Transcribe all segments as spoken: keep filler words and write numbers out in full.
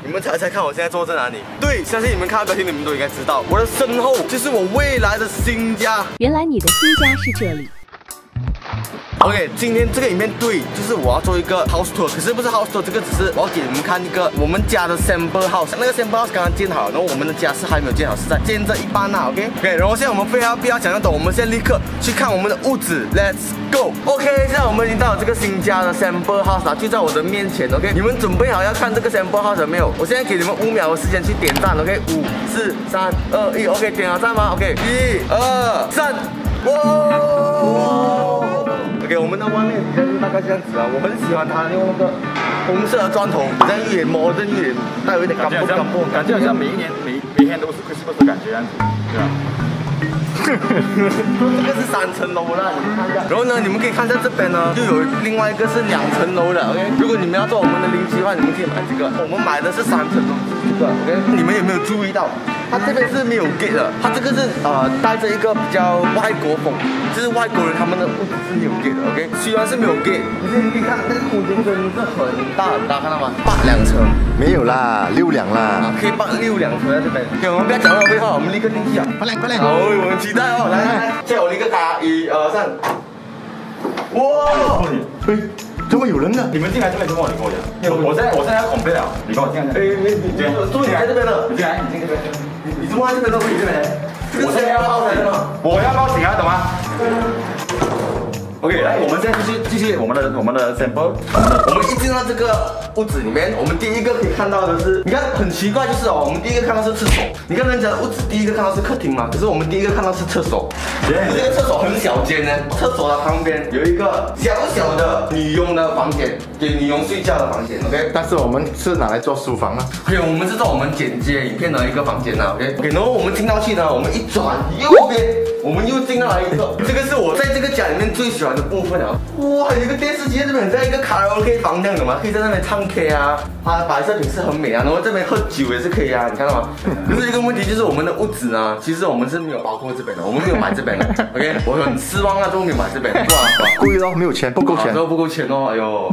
你们猜猜看，我现在坐在哪里？对，相信你们看到标题，你们都应该知道，我的身后就是我未来的新家。 原来你的新家是这里。 OK， 今天这个影片对，就是我要做一个 house tour， 可是不是 house tour， 这个只是我要给你们看一个我们家的 sample house， 那个 sample house 刚刚建好，然后我们的家是还没有建好，是在建这一半啊 ，OK OK， 然后现在我们非要不要讲得懂，我们现在立刻去看我们的屋子 ，Let's go。OK， 现在我们已经到了这个新家的 sample house 了，就在我的面前 ，OK， 你们准备好要看这个 sample house 了没有？我现在给你们五秒的时间去点赞 ，OK， 五、四、三、二、一 ，OK， 点好赞吗 ？OK， 一、二、三，哇！ OK， 我们的外面底下就大概这样子啊，我很喜欢它用那个红色的砖头，好像一点摩登一点，带有一点干破干破， 感觉好像每一年每每天都是 Christmas 的感觉样子，对吧？ 这个是三层楼啦，你们看一下。然后呢，你们可以看一下这边呢，就有另外一个是两层楼的 ，OK。如果你们要做我们的邻居的话，你们可以买这个。我们买的是三层楼这个 ，OK。你们有没有注意到？ 它这边是没有 gate 的，它这个是呃带着一个比较外国风，就是外国人他们的屋子是没有 gate 的 ，OK。虽然是没有 gate， 可是你可以看那个空间真的是很大很大，看到吗？八辆车没有啦，六辆啦， 啊，可以放六辆车在这边。OK， 我们不要讲到废话，我们立刻进去啊！ 快来快来！ 好，我很期待哦，来来来，现在我立刻打一二三，哇！ 哎，怎么有人呢？ 你们进来这边之后，你跟我讲，我现在我现在要 complete 了，你跟我进来。哎，你你你， 终于来这边了， 你进来，你进这边。 你怎么在这边都可以这边？我现在要报警吗？ 我要报警啊，懂吗 ？OK， 来，我们现在继续继续我们的我们的 sample。 我们一进到这个屋子里面，我们第一个可以看到的是，你看很奇怪，就是哦，我们第一个看到是厕所。你看人家的屋子第一个看到是客厅嘛，可是我们第一个看到是厕所。这个厕所很小间呢，厕所的旁边有一个小小的女佣的房间，给女佣睡觉的房间。OK， 但是我们是拿来做书房啊。 OK， 我们是做我们剪接影片的一个房间呐。OK OK， 然后我们进到去呢，我们一转右边，我们又进到了一个，这个是我在这个家里面最喜欢的部分啊。哇，有一个电视机在这边，很像一个卡拉 OK 房这样的嘛，可以在那边唱 K 啊。它的摆设品是很美啊，然后这边喝酒也是可以啊，你看到吗？可是一个问题就是我们的屋子呢，其实我们是没有包括这边的，我们没有买这边的。OK， 我很失望啊，都没有买这边，是吧？ 贵咯，没有钱，不够钱， 都不够钱哦，哎呦。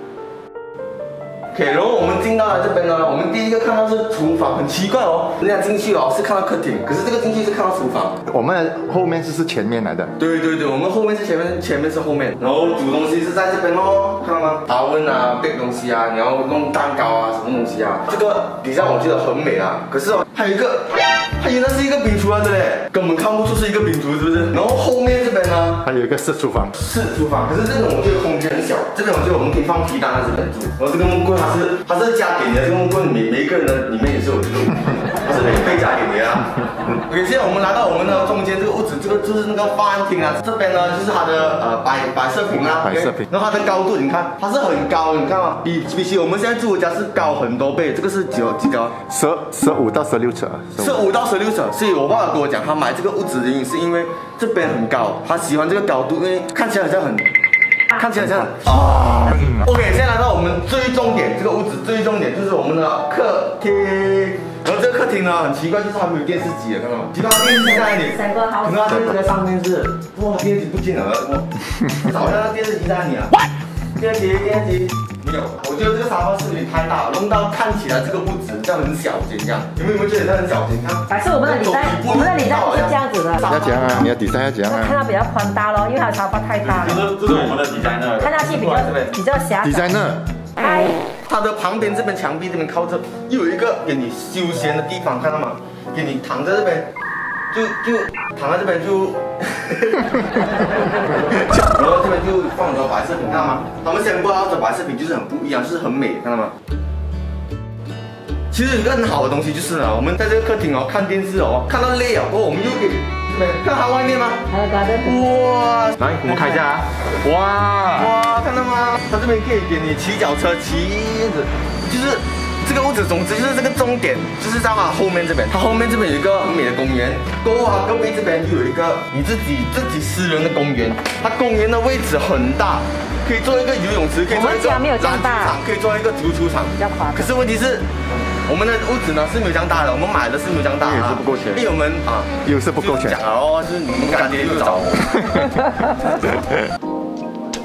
OK， 然后我们进到了这边呢，我们第一个看到是厨房，很奇怪哦，人家进去哦是看到客厅，可是这个进去是看到厨房。 我们后面是是前面来的。 对对对，我们后面是前面，前面是后面，然后煮东西是在这边哦，看到吗？达温啊，bake 东西啊，你要弄蛋糕啊，什么东西啊，这个底下我觉得很美啊，可是哦，还有一个，它原来是一个饼厨来的嘞，根本看不出是一个饼厨，是不是？然后后面这边呢， 还有一个是厨房， 是厨房，可是这种我觉得空间很小，这边我觉得我们可以放鸡蛋在这边煮，然后这个木棍它是它是加给你的，这个木棍每每一个人的里面也是有这个木棍，它是免费加给你的啊。OK， 现在我们来到我们的中间这个屋子，这个就是那个饭厅啊，这边呢就是它的呃摆摆设品啊， 摆设品， 然后它的高度你看它是很高，你看吗？比比起我们现在住的家是高很多倍，这个是几几高？ 十十五到十六尺， 十五到十六尺，所以我爸爸跟我讲，他买这个屋子的原因是因为这边很高，他喜欢这个高度，因为看起来好像很。 看起来像啊 ，OK， 现在来到我们最重点，这个屋子最重点就是我们的客厅。然后这个客厅呢，很奇怪，就是它没有电视机的，看到吗？奇怪，电视机在哪里？ 三个好。 可能它电视在上面是，哇，电视机不见了，哇，找一下那电视机在哪里啊？电视机，电视机。没有，我觉得这个沙发是有点太大了，弄到看起来这个屋子像很小间这样。你们有没有觉得它很小间？看， 还是我们的礼拜，我们的礼拜不是这样子的。 要讲啊，你的底下要讲啊。 看到比较宽大咯，因为它的沙发太大了。 这是这是我们的 designer， 看上去比较比较狭窄。 designer， 哎， 它的旁边这边墙壁这边靠着又有一个给你休闲的地方，看到吗？给你躺在这边。 就就躺在这边就，然后这边就放很多摆饰品，看到吗？他们先不知道的摆饰品就是很不一样，就是很美，看到吗？其实有一个很好的东西就是呢，我们在这个客厅哦看电视哦，看到累了，哦，我们又可以这边看它外面吗？ 还有 garden。 哇！ 来，我们看一下啊！哇哇，看到吗？它这边可以给你骑脚车骑子，就是。 这个屋子，总之就是这个终点，就是在它后面这边。它后面这边有一个很美的公园，过后它隔壁这边又有一个你自己自己私人的公园。它公园的位置很大，可以做一个游泳池，可以做一个篮球场，可以做一个足球场。 比较夸张。可是问题是，我们的屋子呢是没有这样大的，我们买的是没有这样大的， 也是不够钱。 因为我们啊， 又是不够钱。 哦，就是你们干爹又找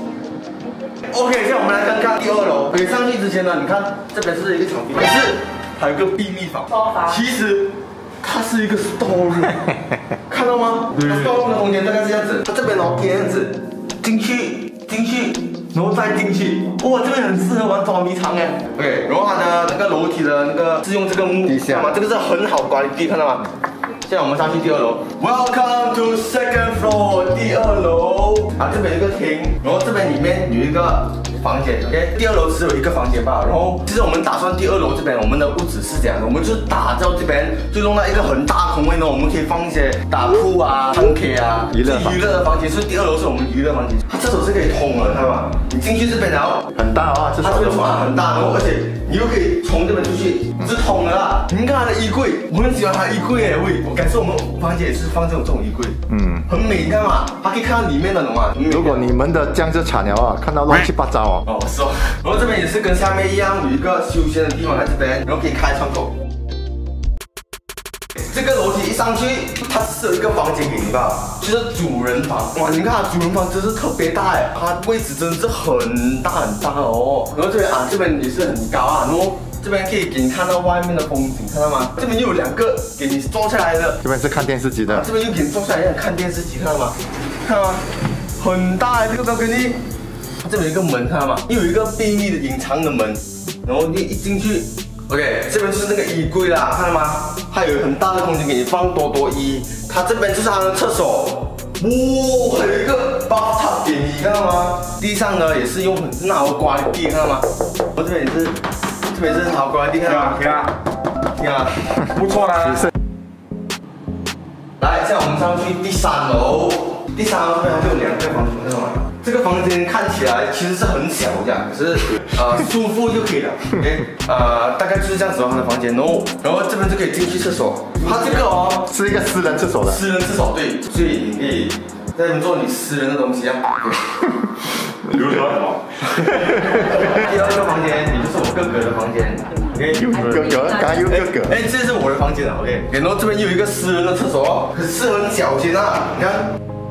我。OK， 现在我们来看看第二楼。可以上去之前呢，你看这边是一个墙壁，可是还有一个秘密房，其实它是一个 store room， 看到吗？它 store room 的空间大概是这样子，它这边哦这样子，进去进去，然后再进去，哇，这边很适合玩捉迷藏哎。OK， 然后它的那个楼梯的那个是用这个木，看到吗？这个是很好管理，看到吗？现在我们上去第二楼 ，Welcome to second floor， 第二楼啊，这边有一个厅，然后这边里面有一个房间 ，OK， 第二楼只有一个房间吧。然后其实我们打算第二楼这边我们的屋子是这样的，我们就是打造这边就弄到一个很大空位呢，我们可以放一些打铺啊、唱 K 啊、 娱乐娱乐的房间，所以第二楼是我们娱乐房间。它厕所是可以通的，看到吗？你进去这边然后很大啊，这它这边床很大，然后而且你又可以从这边出去，是通的啦。你们看它的衣柜，我很喜欢它的衣柜哎，喂，我感受我们房间也是放这种这种衣柜，嗯，很美，你看嘛，它可以看到里面的，懂吗？ 如果你们的这样就惨了啊，看到乱七八糟哦。 哦，是哦。然后这边也是跟下面一样，有一个休闲的地方在这边，然后可以开窗口。这个楼梯一上去，它是有一个房间给你吧，就是主人房。哇，你看它主人房真是特别大哎，它位置真的是很大很大哦。然后这边啊，这边也是很高啊，然后这边可以给你看到外面的风景，看到吗？这边又有两个给你坐下来的， 这边是看电视机的， 这边又给你坐下来看电视机，看到吗？看到吗？很大哎，这个不要跟你。这边有一个门，看到吗？又有一个秘密的隐藏的门，然后你一进去 ，OK， 这边就是那个衣柜啦，看到吗？它有很大的空间给你放多多衣，它这边就是它的厕所，哇，还有一个 bathtub 给你，看到吗？地上呢也是用很好的刮地，看到吗？我这边也是，这边是好刮地，看到吗？ 听啊， 听啊， 不错啦。 来，现在我们上去第三楼，第三楼这边还是有两个房间，看到吗？这个房间看起来其实是很小这样，可是呃舒服就可以了。OK， 呃大概就是这样子哦，他的房间，然后然后这边就可以进去厕所。它这个哦是一个私人厕所的， 私人厕所对，所以你可以在这边做你私人的东西啊。 比如说什么？ 第二个房间，也就是我哥哥的房间。OK， 有哥哥，刚刚有哥哥。 哎，这是我的房间啊。OK， 然后这边又有一个私人的厕所，可是很小间啊，你看。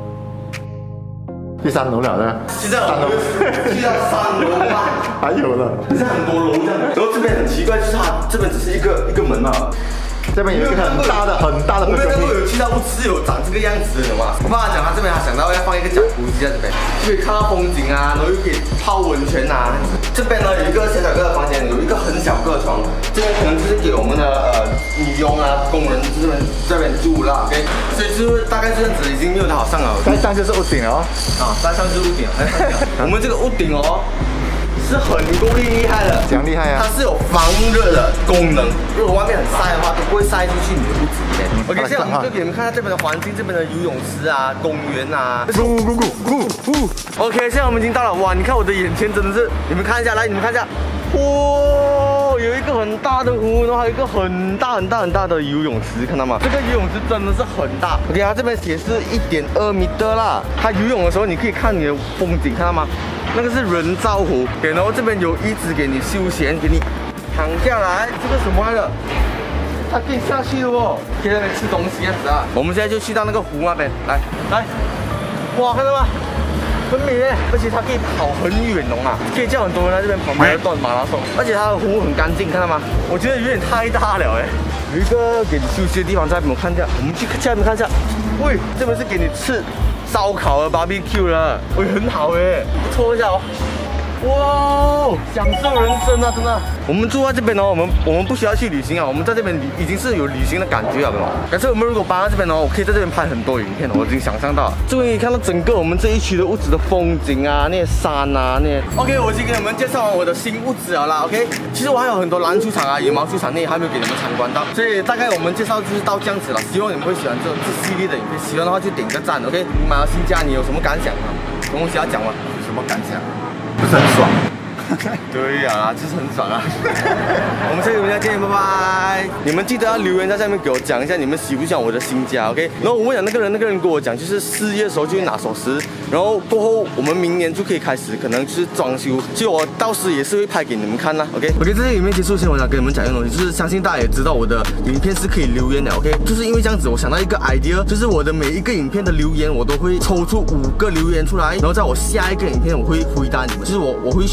第三楼了的， 现在我们去到三楼吧， 还有了， 现在很多楼这样。然后这边很奇怪，就是它这边只是一个一个门嘛， 这边有一个很大的很大的。 我们那个有去到屋是有长这个样子的嘛？我爸爸讲他这边他想到要放一个讲古机在这边，就可以看到风景啊，然后又可以泡温泉啊。这边呢有一个小小个的房间，有一个很小个的床，这边可能就是给我们的呃女佣啊工人这边这边住啦 ，OK， 所以就是大概这样子已经没有的好上了。 再上就是屋顶了哦。 啊，再上就是屋顶了。我们这个屋顶哦。是很够厉害的， 怎样厉害啊？ 它是有防热的功能，如果外面很晒的话，都不会晒出去你的屋子里面。OK， 现在我们就给你们看看这边的环境，这边的游泳池啊、公园啊。 咕咕咕咕咕。 OK， 现在我们已经到了，哇！你看我的眼前真的是，你们看一下，来，你们看一下，哇，有一个很大的湖，然后还有一个很大很大很大的游泳池，看到吗？这个游泳池真的是很大。OK， 它这边也是一点二米的啦。它游泳的时候，你可以看你的风景，看到吗？那个是人造湖，对，然后这边有椅子给你休闲，给你躺下来。这个什么来的？它可以下去的哦，可以在那边吃东西样子啊。我们现在就去到那个湖那边，来来，哇，看到吗？很美耶，而且它可以跑很远懂啊，可以叫很多人在这边跑马拉松马拉松，而且它的湖很干净，看到吗？我觉得有点太大了哎。有一个给你休息的地方，在我们看一下，我们去下面看一下。喂，这边是给你吃烧烤的 barbecue 了，喂，很好哎，搓一下哦。哇，享受人生啊，真的！我们住在这边哦，我们我们不需要去旅行啊，我们在这边已经是有旅行的感觉了，对吧？但是我们如果搬到这边哦，我可以在这边拍很多影片，我已经想象到了。这边可以看到整个我们这一区的屋子的风景啊，那些山啊，那些。OK， 我已经给你们介绍完我的新屋子了啦。OK， 其实我还有很多篮球场啊、羽毛球场那些还没有给你们参观到，所以大概我们介绍就是到这样子了。希望你们会喜欢这这系列的影片，喜欢的话就点个赞。OK， 你买到新家你有什么感想啊？有东西要讲吗？ 有什么感想？不是很爽。 对呀、啊，就是很爽啊！我们下期影片见，拜拜！你们记得要留言在下面给我讲一下你们喜不喜欢我的新家 ，OK？ 然后我问了那个人，那个人跟我讲，就是四月的时候就会拿锁匙，然后过后我们明年就可以开始，可能就是装修，所以我到时也是会拍给你们看啦 ，OK？OK，、okay? 这些影片结束前，我想跟你们讲一个东西，就是相信大家也知道我的影片是可以留言的 ，OK？ 就是因为这样子，我想到一个 idea， 就是我的每一个影片的留言，我都会抽出五个留言出来，然后在我下一个影片我会回答你们，就是我我会选啊选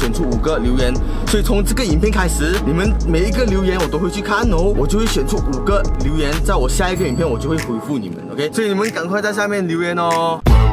选出五个留言，所以从这个影片开始，你们每一个留言我都会去看哦，我就会选出五个留言，在我下一个影片我就会回复你们 ，OK？ 所以你们赶快在下面留言哦。